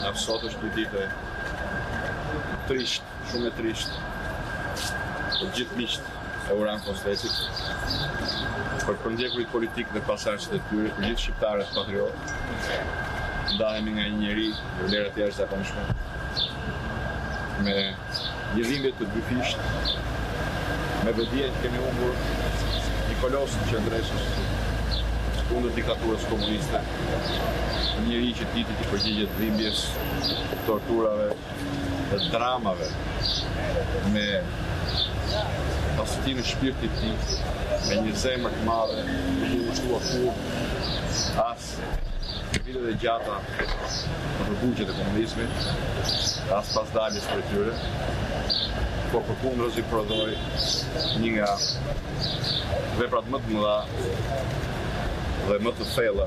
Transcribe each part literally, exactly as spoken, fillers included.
Nga sot është një ditë trisht, shumë e trisht për gjithë miqt e Uran Kostrecit, për përndjekurit politik dhe pasardhësit e tyre, për gjithë shqiptarët patriotë. Ndahemi nga një njeri në vlera të jashtëzakonshme, me një dhimbje të dyfisht, me vedije që kemi humbur një kolos të qendresës kundër diktaturës komuniste, një njeri që ditit i përgjigjet dhimbjes, torturave dhe dramave, me pasurinë e shpirtit të tij, me një zemër të madhe, nuk u ushtua kurrë as në vitet e gjata në rrugjet e komunizmit, as pas daljes për tyre, por përkundërzi prodhoi një nga veprat më të mëdha dhe më të thella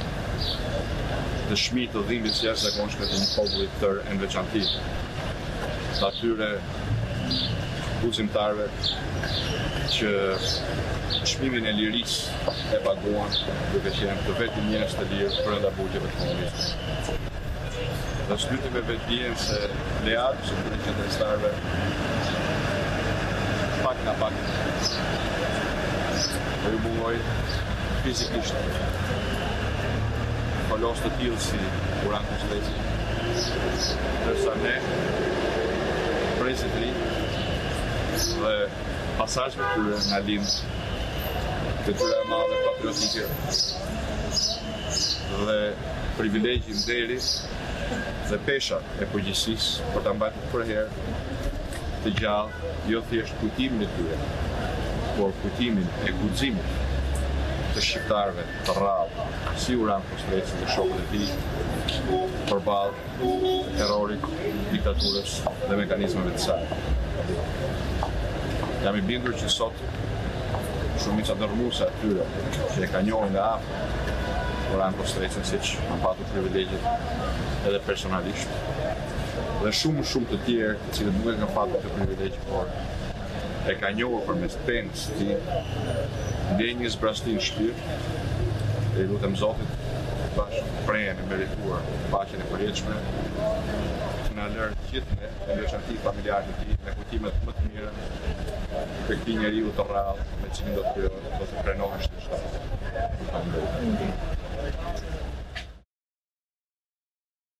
dëshmi të dhimbjes së jashtëzakonshme të një populli të tërë e në veçanti, të atyre udhëzimtarëve që çmimin e lirisë e paguan duke qenë të vetëm njerëz të lirë brenda burgjeve të komunizmit. Dhe shlytim me vetdijen se leat që të qendrestarëve pak nga pak dhe ju mungoj fizikisht kolos të tillë si Uran Kostreci, ndërsa ne presit ri dhe pasazhet të tyre nga lind detyra e madhe patriotike dhe privilegji nderi dhe pesha e përgjegjësisë për ta mbajtur përherë të gjallë jo thjesht kujtimin e tyre, por kujtimin e guximit të shqiptarëve të rrallë, si Uran Kostreci dhe shokët e tij, përballë terrorit, diktaturës dhe mekanizmave të saj. Jam i bindur që sot shumica dërmuese e tyre që e ka njohur nga afër Uran Kostrecin, siç kanë patur privilegjet edhe personalisht, dhe shumë shumë të tjerë të cilët nuk e kanë patur këtë privilegj, por e ka njohur përmes penës së tij, ndjej një zbrastin shpirt dhe i lutem Zotit bashkë prejen e merituar paqen e përjetshme që na lërë gjithë ne në veçanti familjarët e tij me kujtimet më të mira për këtij njeriu të rrallë me cilin do të do të prenohesh në shtatë.